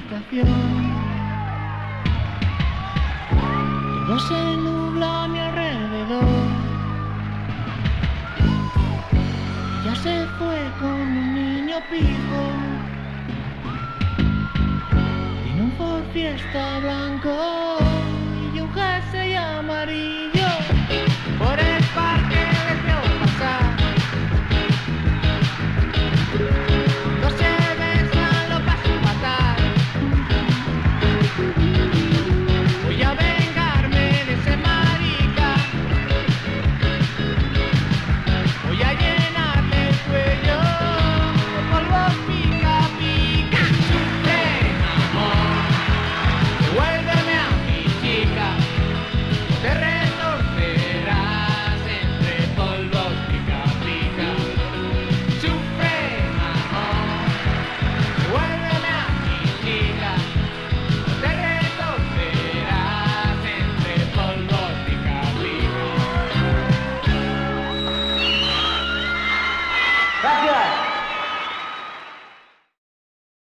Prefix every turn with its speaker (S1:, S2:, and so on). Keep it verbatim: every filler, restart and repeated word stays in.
S1: habitación. Todo se nubla a mi alrededor. Ella se fue con un niño pijo en un Ford Fiesta blanco y un jersey amarillo. Por el parque les veo pasar. No se besan, lo paso fatal. Voy a vengarme de ese marica. Voy a llenarle el cuello de polvo pica pica. Sufre, amor, devuélveme a mi chica. Te retorcerás entre polvos pica pica. Sufre, amor, devuélveme a mi chica. Te retorcerás entre polvos pica pica.
S2: Gracias.